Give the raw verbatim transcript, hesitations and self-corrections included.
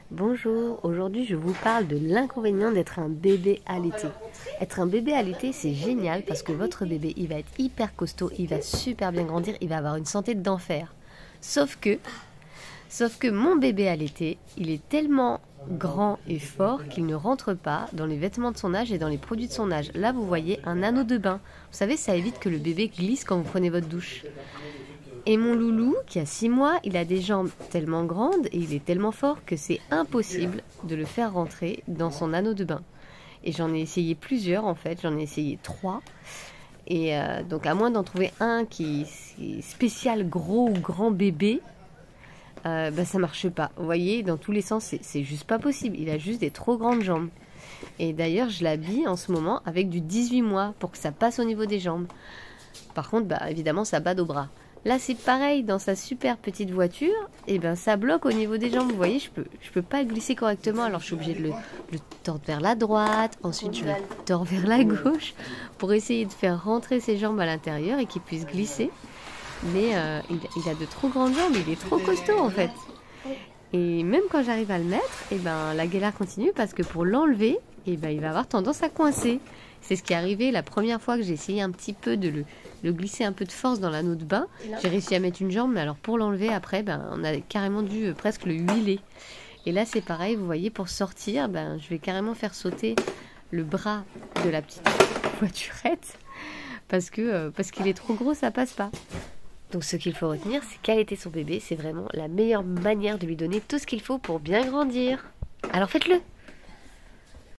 Bonjour, aujourd'hui je vous parle de l'inconvénient d'être un bébé allaité. Être un bébé allaité, c'est génial parce que votre bébé, il va être hyper costaud, il va super bien grandir, il va avoir une santé d'enfer. Sauf que, sauf que mon bébé allaité, il est tellement grand et fort qu'il ne rentre pas dans les vêtements de son âge et dans les produits de son âge. Là, vous voyez un anneau de bain. Vous savez, ça évite que le bébé glisse quand vous prenez votre douche. Et mon loulou, qui a six mois, il a des jambes tellement grandes et il est tellement fort que c'est impossible de le faire rentrer dans son anneau de bain. Et j'en ai essayé plusieurs en fait, j'en ai essayé trois. Et euh, donc à moins d'en trouver un qui est spécial gros ou grand bébé, euh, bah ça marche pas. Vous voyez, dans tous les sens, c'est juste pas possible. Il a juste des trop grandes jambes. Et d'ailleurs, je l'habille en ce moment avec du dix-huit mois pour que ça passe au niveau des jambes. Par contre, bah évidemment, ça bade au bras. Là, c'est pareil, dans sa super petite voiture, et ben ça bloque au niveau des jambes. Vous voyez, je peux, je peux pas glisser correctement, alors je suis obligée de le, le tordre vers la droite, ensuite je le tords vers la gauche, pour essayer de faire rentrer ses jambes à l'intérieur et qu'il puisse glisser. Mais euh, il, il a de trop grandes jambes, il est trop costaud en fait. Et même quand j'arrive à le mettre, et ben la galère continue parce que pour l'enlever, et ben il va avoir tendance à coincer. C'est ce qui est arrivé la première fois que j'ai essayé un petit peu de le, le glisser un peu de force dans l'anneau de bain. J'ai réussi à mettre une jambe, mais alors pour l'enlever après, ben, on a carrément dû euh, presque le huiler. Et là c'est pareil, vous voyez, pour sortir, ben, je vais carrément faire sauter le bras de la petite voiturette parce que euh, parce qu'il est trop gros, ça passe pas. Donc ce qu'il faut retenir, c'est qu'allaiter son bébé, c'est vraiment la meilleure manière de lui donner tout ce qu'il faut pour bien grandir. Alors faites-le!